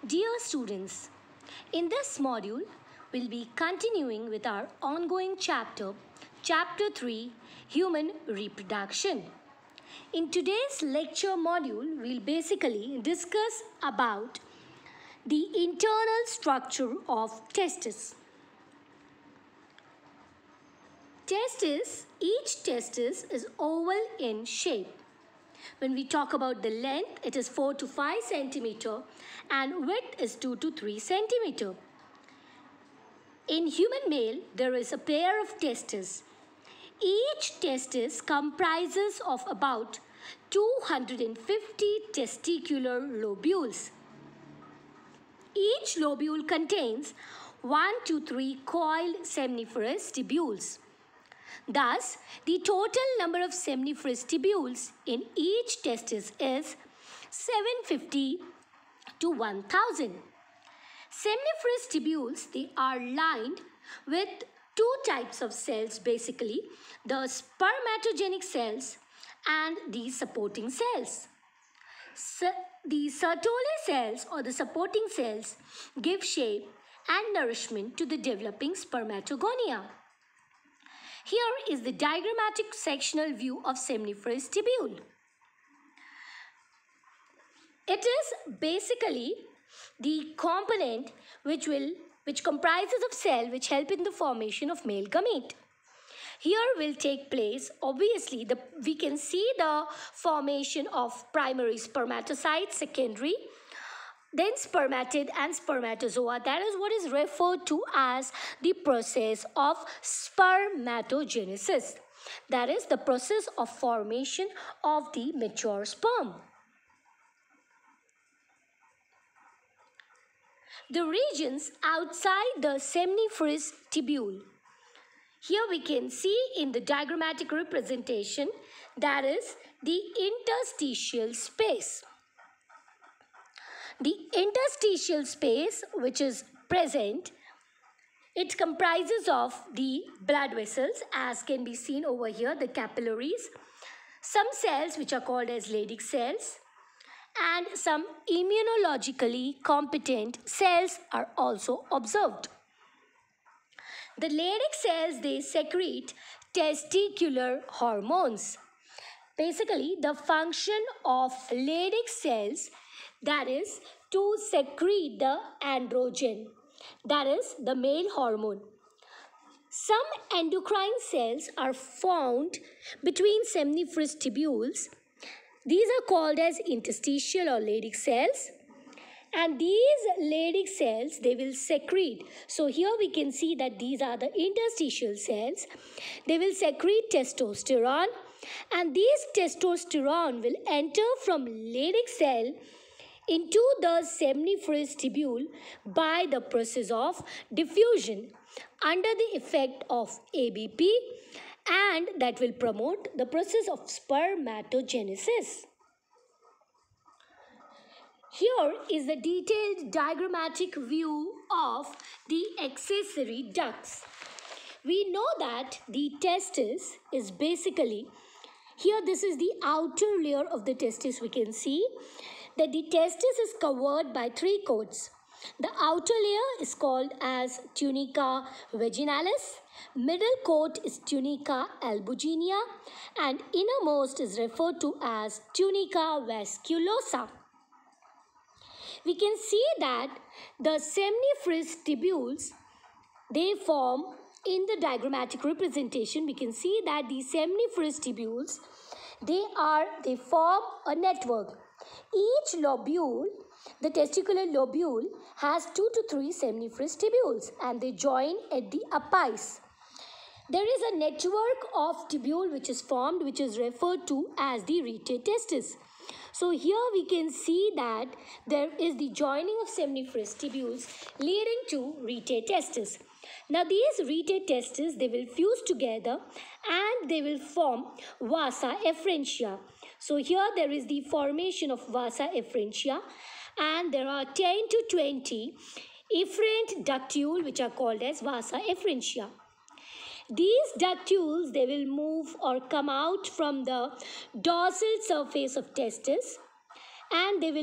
Dear students, in this module, we'll be continuing with our ongoing chapter, Chapter 3, Human Reproduction. In today's lecture module, we'll basically discuss about the internal structure of testes. Each testis is oval in shape. When we talk about the length, it is 4 to 5 centimeter and width is 2 to 3 centimeter. In human male, there is a pair of testes. Each testis comprises of about 250 testicular lobules. Each lobule contains 1 to 3 coiled seminiferous tubules. Thus, the total number of seminiferous tubules in each testis is 750 to 1000. Seminiferous tubules, they are lined with two types of cells basically, the spermatogenic cells and the supporting cells. The Sertoli cells or the supporting cells give shape and nourishment to the developing spermatogonia. Here is the diagrammatic sectional view of seminiferous tubule. It is basically the component which comprises of cell which help in the formation of male gamete. Here will take place, obviously, we can see the formation of primary spermatocyte, secondary, then spermatid and spermatozoa. That is what is referred to as the process of spermatogenesis. That is the process of formation of the mature sperm. The regions outside the seminiferous tubule. Here we can see in the diagrammatic representation, that is the interstitial space. The interstitial space which is present, it comprises of the blood vessels as can be seen over here, the capillaries, some cells which are called as Leydig cells, and some immunologically competent cells are also observed. The Leydig cells, they secrete testicular hormones. Basically, the function of Leydig cells, that is to secrete the androgen, that is the male hormone. Some endocrine cells are found between seminiferous tubules. These are called as interstitial or Leydig cells. And these Leydig cells, they will secrete. So here we can see that these are the interstitial cells. They will secrete testosterone. And these testosterone will enter from Leydig cell into the seminiferous tubule by the process of diffusion under the effect of ABP, and that will promote the process of spermatogenesis. Here is the detailed diagrammatic view of the accessory ducts. We know that the testis is basically, here this is the outer layer of the testis. We can see that the testis is covered by three coats. The outer layer is called as tunica vaginalis, middle coat is tunica albuginea, and innermost is referred to as tunica vasculosa. We can see that the seminiferous tubules, they form, in the diagrammatic representation, we can see that the seminiferous tubules, they form a network. Each lobule, the testicular lobule, has 2 to 3 seminiferous tubules and they join at the apice. There is a network of tubule which is formed, which is referred to as the rete testis. So here we can see that there is the joining of seminiferous tubules leading to rete testis. Now these rete testis, they will fuse together and they will form vasa efferentia. So here there is the formation of vasa efferentia and there are 10 to 20 efferent ductule which are called as vasa efferentia. These ductules, they will move or come out from the dorsal surface of testis and they will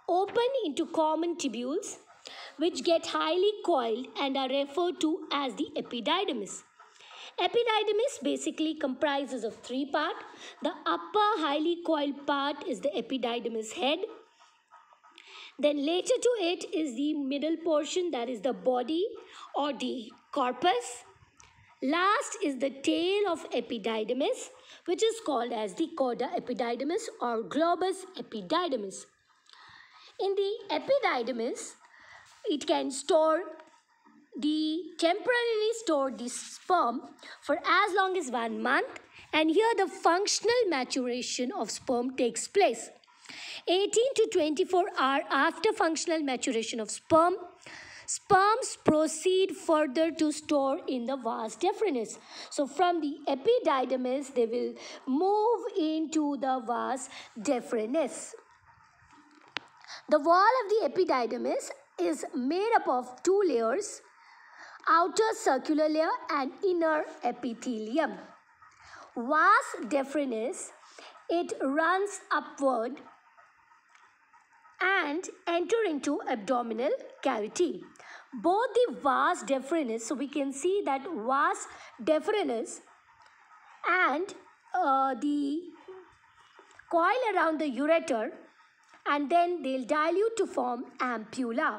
open into common tubules which get highly coiled and are referred to as the epididymis. Epididymis basically comprises of three parts. The upper highly coiled part is the epididymis head. Then later to it is the middle portion, that is the body or the corpus. Last is the tail of epididymis, which is called as the cauda epididymis or globus epididymis. In the epididymis, it can temporarily store the sperm for as long as 1 month, and here the functional maturation of sperm takes place. 18 to 24 hours after functional maturation of sperms proceed further to store in the vas deferens. So from the epididymis, they will move into the vas deferens. The wall of the epididymis is made up of two layers, outer circular layer and inner epithelium. Vas deferens, it runs upward and enter into abdominal cavity. Both the vas deferens, so we can see that vas deferens and the coil around the ureter, and then they'll dilute to form ampulla.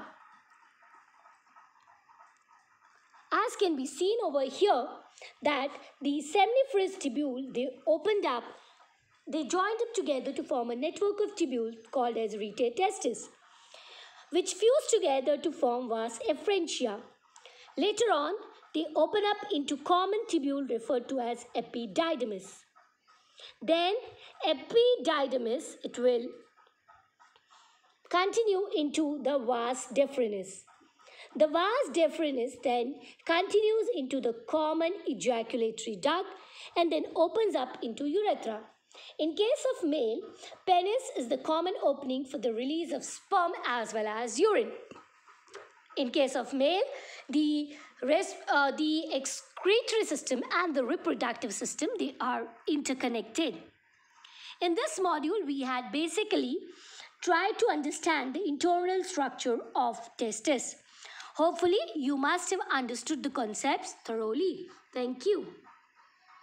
As can be seen over here, that the seminiferous tubule, they joined up together to form a network of tubules called as rete testis, which fuse together to form vas efferentia. Later on, they open up into common tubule referred to as epididymis. Then epididymis, it will continue into the vas deferens. The vas deferens then continues into the common ejaculatory duct and then opens up into urethra. In case of male, penis is the common opening for the release of sperm as well as urine. In case of male, the excretory system and the reproductive system, they are interconnected. In this module, we had basically tried to understand the internal structure of testis. Hopefully, you must have understood the concepts thoroughly. Thank you.